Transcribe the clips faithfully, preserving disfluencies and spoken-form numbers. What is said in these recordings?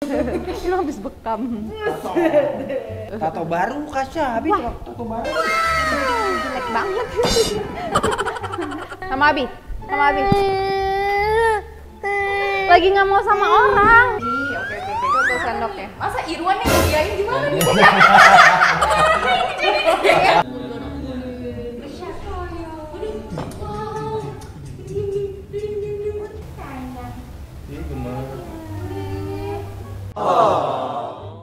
Lu habis bekam. Tato, tato baru Kasya, habis tato baru. Jelek banget. Sama Abi, sama Abi. Lagi nggak mau sama orang. Iya, oke oke oke. Tuh sendoknya. Masa Irwan nih ngerjain gimana nih? Ini gemes. Oh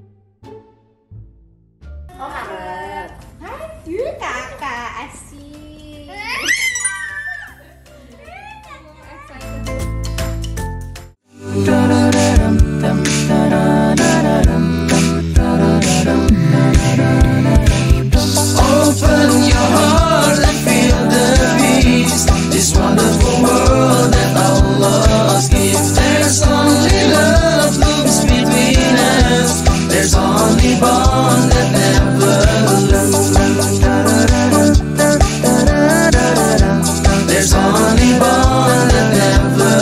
harap. Aduh kakak asik. Open your heart and feel the peace. This wonderful world that Allah gives. There's only love looks between us. There's only bond that never lose. There's only bond that never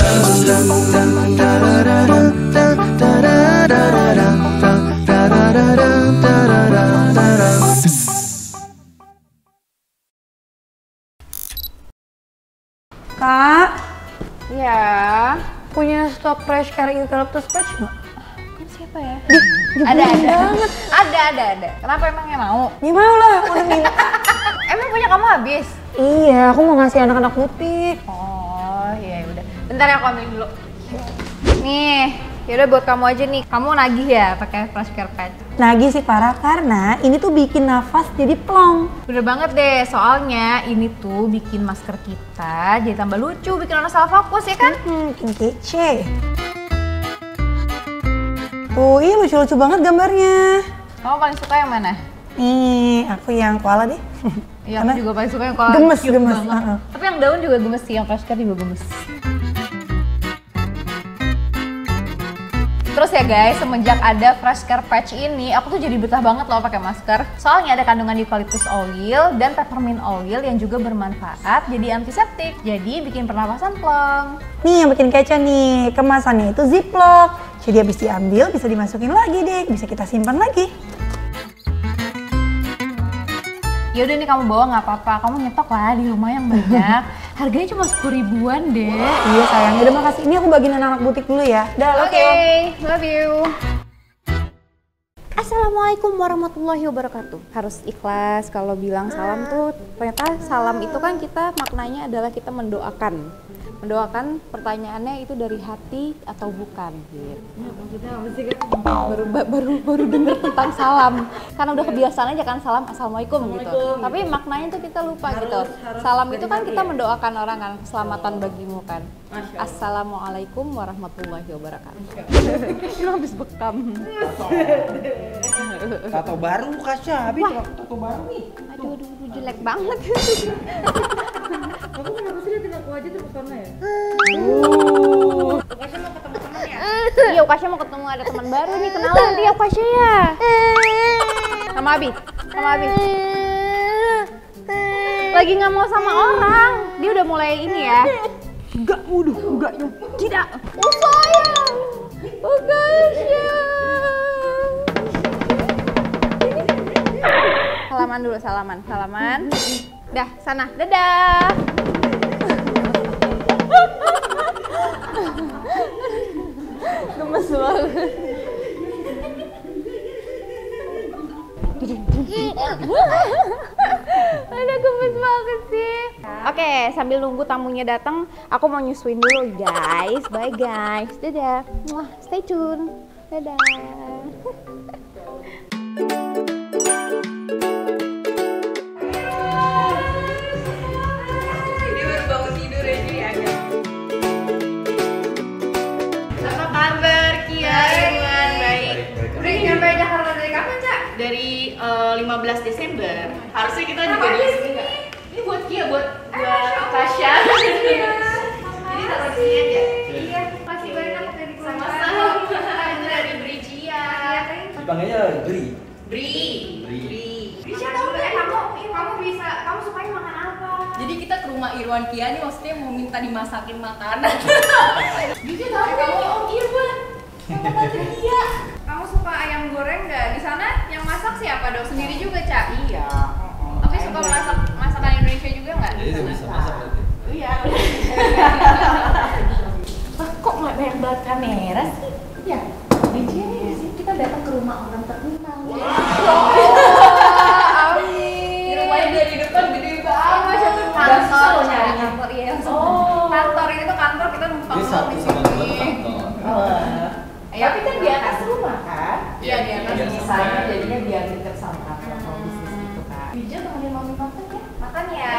Kak, Ya, punya stok fresh care eucalyptus patch nggak? kan siapa ya? Ada ada. Ada, ada, ada. Kenapa emangnya mau? Ya mau lah, udah minta. Emang punya kamu habis? Iya, aku mau ngasih anak-anak butik. Oh, iya udah. Bentar ya aku ambilin dulu. Nih, yaudah buat kamu aja nih. Kamu nagih ya pakai fresh care patch. Nagih sih parah karena ini tuh bikin nafas jadi plong. Bener banget deh, soalnya ini tuh bikin masker kita jadi tambah lucu, bikin orang salah fokus ya kan? Hmm, bikin kece. Tuh, ih lucu-lucu banget gambarnya. Kamu paling suka yang mana? Nih, aku yang koala deh. Iya, Karena aku juga paling suka yang kalau gemes, cute gemes. banget. Uh-uh. Tapi yang daun juga gemes sih, yang fresh care juga gemes. Terus ya guys, semenjak ada fresh care patch ini, aku tuh jadi betah banget loh pakai masker. Soalnya ada kandungan eucalyptus oil dan peppermint oil yang juga bermanfaat jadi antiseptik. Jadi bikin pernapasan plong. Nih yang bikin kece nih, kemasannya itu ziplock. Jadi habis diambil bisa dimasukin lagi deh, bisa kita simpan lagi. Yaudah nih kamu bawa nggak apa-apa, kamu nyetok lah di rumah yang banyak. Harganya cuma sepuluh ribuan deh. Iya sayang, udah makasih. Ini aku bagiin anak-anak butik dulu ya. Dah, Oke, okay, love you. Assalamualaikum warahmatullahi wabarakatuh. Harus ikhlas kalau bilang salam tuh, ternyata salam itu kan kita maknanya adalah kita mendoakan. Mendoakan pertanyaannya itu dari hati atau bukan gitu. Baru baru baru dengar tentang salam. Karena udah kebiasaan aja kan salam assalamualaikum, gitu. Tapi maknanya tuh kita lupa harus, gitu. Harus salam itu kan kita ya? Mendoakan orang kan, keselamatan bagimu kan. Assalamualaikum warahmatullahi wabarakatuh. Lu habis bekam. Tato, tato baru Kasya, habis tato baru nih. Aduh, aduh, aduh, jelek banget. Kamu kenapa sih liatin aku aja terus karena ya? Uh. Ukasya mau ketemu teman ya? Iya, Ukasya mau ketemu ada teman baru nih, kenalan dia Ukasya ya. Sama Abi, sama Abi. Lagi nggak mau sama orang, dia udah mulai ini ya. Enggak, waduh, enggak, tidak. Oh sayang, Ukasya. Salaman dulu, salaman, salaman. Dah, sana, dadah. Gemes banget. Ada gemes banget sih. Oke, sambil nunggu tamunya datang, aku mau nyusuin dulu guys. Bye guys, dadah. Muah, stay tune. Dadah. Dari uh, lima belas Desember. Harusnya kita juga di sini enggak? Ini buat Kia, buat buat Kasya. Jadi taruh di sini aja. Iya, masih banyak dari sama-sama. Dari Brijia. Dipanggilnya Bri. Bri. Bri. Bri siapa tahu eh, kamu kamu bisa kamu suka makan apa? Jadi kita ke rumah Irwan Kia nih, maksudnya mau minta dimasakin makanan. Dia tahu kamu Om Irwan. Sama Tante Kia. apa dong? Sendiri juga, Cak? Iya. Tapi suka masak masakan Indonesia juga nggak? Jadi dia bisa masak berarti. Iya. Kok nggak banyak banget kamera sih? Iya. Bijinya di sini kita datang ke rumah orang terkenal. Amin. Di rumahnya dia di depan gede banget. Masya tuh Udah kantor, susah loh Cak. nyarinya. Kantor, iya. Oh. Kantor ini tuh kantor kita numpang Dia doang satu di sama dua sini. kantor. Oh. Ya, Tapi kan di atas rumah kan? Iya, di atas Iya. Desainnya jadinya biar dekat sama kantor atau bisnis itu kan. Bija temenin mami makan ya. Makan ya.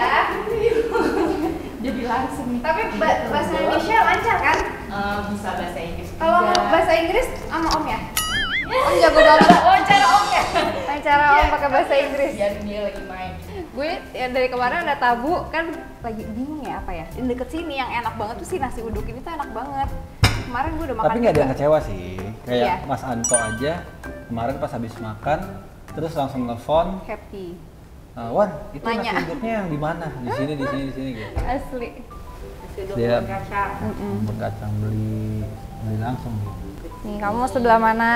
Jadi langsung nih. Tapi ba- bahasa Indonesia lancar kan? Eh, bisa bahasa Inggris. Kalau juga. bahasa Inggris sama Om ya? Om jago banget. Oh, cara Om ya? Cara Om pakai bahasa Inggris. Biar dia lagi main. Gue ya dari kemarin ada tabu kan lagi bingung ya apa ya. Di deket sini yang enak banget tuh sih nasi uduk ini tuh enak banget. Kemarin gue udah makan. Tapi nggak ada juga. yang kecewa sih. Kayak Iya. Mas Anto aja kemarin pas habis makan terus langsung nelfon, Happy. "Ah, Wan, itu Nanya. nasi uduknya yang di mana? Di sini, di sini, di sini gitu. Asli. Dia Kacang. berkacang beli beli langsung gitu. Nih kamu sebelah mana?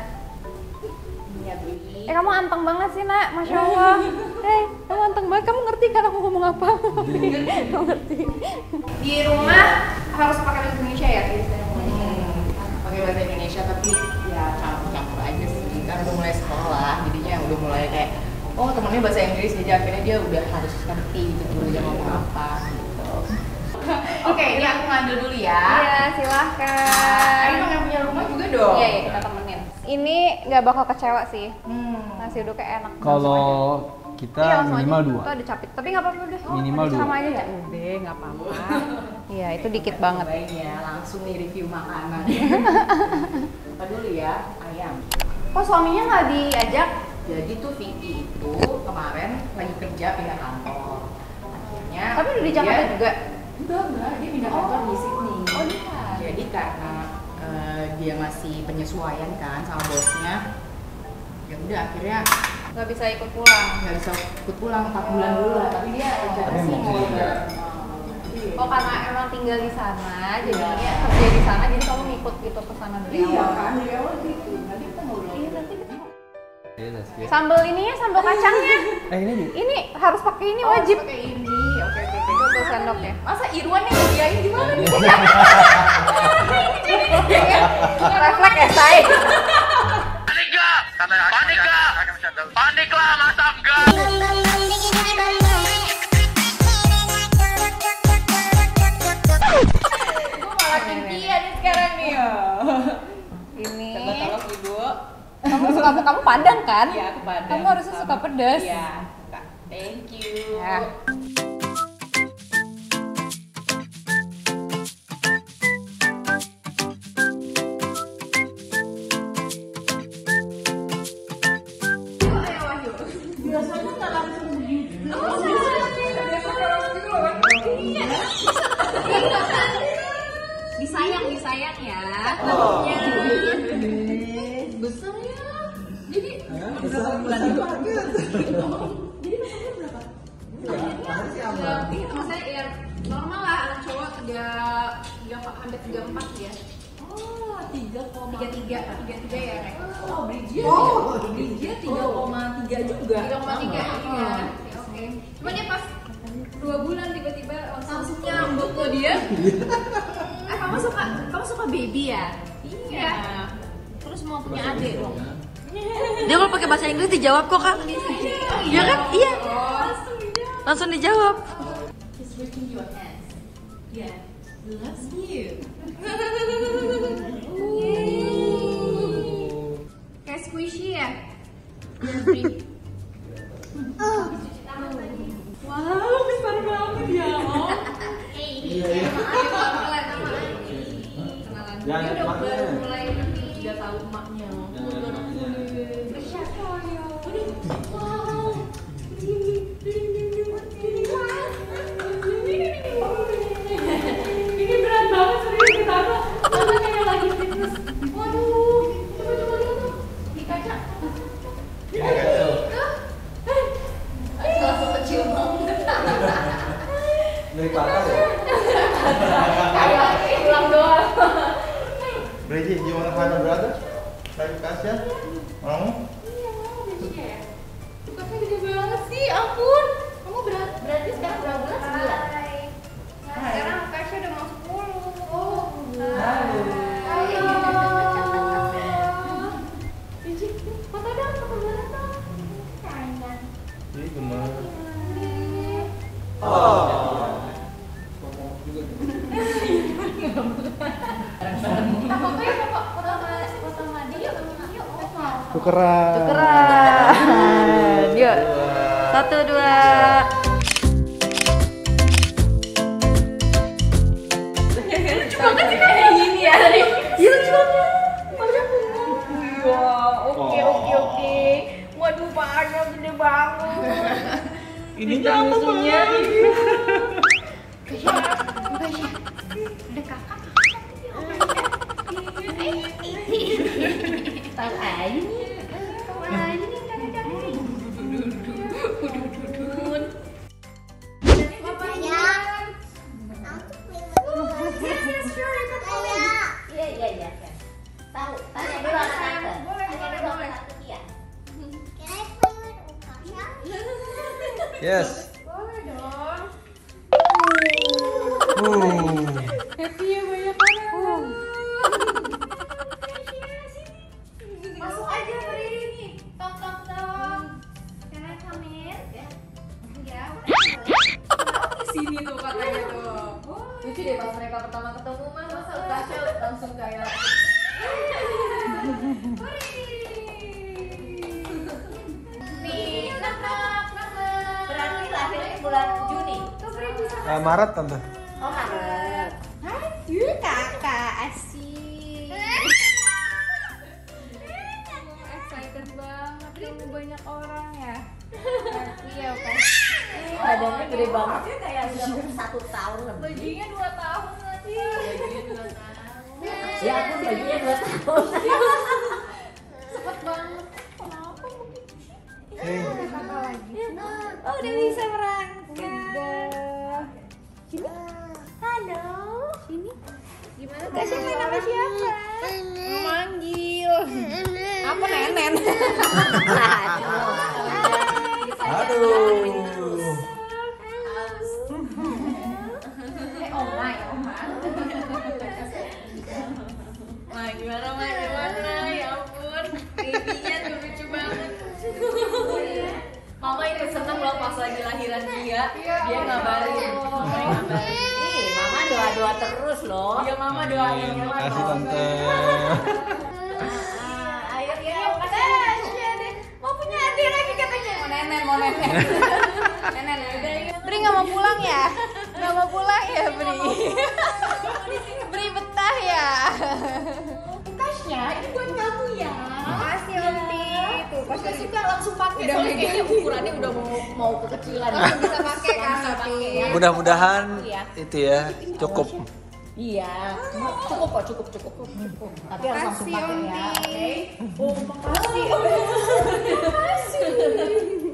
Iya beli. Eh kamu anteng banget sih nak, masya Allah. Hei, kamu anteng banget. Kamu ngerti kan aku ngomong apa? Kamu ngerti. Di rumah harus pakai bahasa Indonesia ya? Hmm, pakai bahasa Indonesia tapi ya campur-campur aja sih. Kan udah mulai sekolah, jadinya udah mulai kayak oh temennya bahasa Inggris jadi akhirnya dia udah harus ngerti gitu dia ngomong apa gitu. Oke, ini aku ngambil dulu ya. Iya, silahkan. Ayo dong yang punya rumah juga dong. Iya, iya, kita temenin. Ini nggak bakal kecewa sih. Hmm. Nasi uduknya enak. Kalau kita Iya, langsung minimal aja. dua. Itu ada capit. Tapi nggak apa-apa deh. Minimal dua. Sama aja, Cak. Udah, nggak apa-apa. Iya, itu dikit banget. Cobain ya, langsung nih review makanan. Apa dulu ya? Ayam. Kok suaminya nggak diajak? Jadi tuh Vicky itu kemarin lagi kerja pindah kantor. Akhirnya Tapi udah di Jakarta dia- juga. Enggak, enggak, dia pindah kantor di Sydney. Oh, dia. Jadi karena eh, dia masih penyesuaian kan sama bosnya, ya udah akhirnya Nggak bisa ikut pulang. nggak bisa ikut pulang empat bulan dulu lah. Tapi dia rencana Tapi sih mau mau kerja. Oh, karena emang tinggal di sana, jadinya kerja di sana, jadi kamu ngikut gitu ke sana dari Iya awal. kan, dari awal gitu. Nanti kita ngobrol. Iya, nanti kita- Iya, that's it. Sambal ininya, sambal kacangnya. Eh ini di Ini harus pakai ini Oh, wajib. pakai ini. Oke, oke, oke. Tuh, tuh sendoknya. Masa Irwan yang ngerjain gimana nih? Refleks ya, say. Gue malah Cynthia nih sekarang nih. Ini. Tolong ibu. Kamu suka kamu Padang kan? Iya, aku Padang. Kamu harusnya suka pedas. Iya, suka. Thank you. Ya. Disayang, disayang ya. Besar ya. Jadi Ya, ini maksudnya ya normal lah anak cowok tiga tiga hampir tiga empat ya. oh, tiga koma Tiga tiga tiga tiga ya. Rek? Oh, Bridget. Oh, Bridget tiga koma tiga juga. Tiga koma tiga iya. Ya, oke. Cuma dia pas dua bulan tiba-tiba langsung nyambut lo dia. Eh kamu suka kamu suka baby ya? Iya. Terus mau punya adik dong. Dia kalau pakai bahasa Inggris dijawab kok kak. Iya kan? Iya. Langsung dijawab. He's reaching your hands. Yeah. Loves you. Kayak squishy ya? Wow, besar banget ya. Iya, iya. Jangan Dia udah emaknya. baru mulai ngerti. Udah tahu emaknya. Ini berat banget serius kita tuh. Karena kayak lagi fitness. Waduh, coba coba coba. Di kaca. Langsung kecil banget. Dari patah ya? Kayak pulang doang. Bridget, you wanna find a brother? Like Kasia? Mau? Kakaknya gede banget sih, ampun. Kamu berat, berarti sekarang berapa bulan? Sembilan. Nah, sekarang Kasya udah mau sepuluh. Oh. Halo. Cici, foto dong, foto bareng dong. Sayang. Ini gemes. Kita foto ya, foto foto sama foto sama dia, foto yuk. Oh, mau. Tukeran. Tukeran. Yuk. Satu, dua. Lucu banget sih kayak gini ya. Iya lucu banget. Wah, oke oke oke. Waduh, paannya gede banget. Ininya apa, Mbak? Kasya, Kasya. Ada kakak. Tahu aja nih. Tahu aja nih kakak-kakak. Udun. Iya iya iya. Tahu, tanya dulu sama tante. Tanya dulu sama tante Tia. Yes. Boleh dong. Uh. Happy ya banyak orang. Masuk aja berdiri nih. Tok tok tok. Can I come in? Ya. Ya. Di sini tuh katanya tuh. Lucu deh pas mereka pertama ketemu mah masa Tasya langsung kayak nih, nak nak nak. Berarti lahirnya bulan Juni. Uh, Maret tante. Oh, Maret. Hai, kakak asik. Excited banget, ketemu banyak orang ya. Iya, Pak. Badannya gede banget. Kayak udah satu tahun lebih. Bajunya dua tahun lagi. Bajunya dua tahun. Ya aku bajunya dua tahun. Cepet banget. Kenapa mungkin? Hey. Ada kakak lagi. Oh, udah bisa merangkak. Sini. Halo. Sini. Gimana? Kasih main sama siapa? Memanggil. Apa nenen? Aduh. Eh, oma ya, oma. Wah, gimana, Ma? Gimana? Ya ampun. Babynya tuh lucu banget. Mama itu seneng loh pas lagi lahiran dia. Dia ngabarin. Mama ngabarin. Ih, mama doa-doa terus loh. Iya, Mama doain. Terima Mama kasih doain. tante. Ah, ayo ya, makasih deh. Mau punya adik lagi katanya. Mau nenen, mau nenen. Nenen udah yuk. Bri nggak mau pulang ya? Nggak mau pulang ya Bri? Bri betah ya? Tasnya, ini buat kamu ya. Makasih Onti. Tuh pas Pas suka langsung pakai. Udah Soalnya mega. kayaknya ukurannya udah mau mau kekecilan. Langsung bisa pakai kan Langsung tapi. pakai ya. Mudah-mudahan itu ya cukup. Iya, cukup kok, cukup, cukup, cukup. Tapi harus langsung Makasih pakai ya. Onti. Oke. Oh, makasih. Makasih.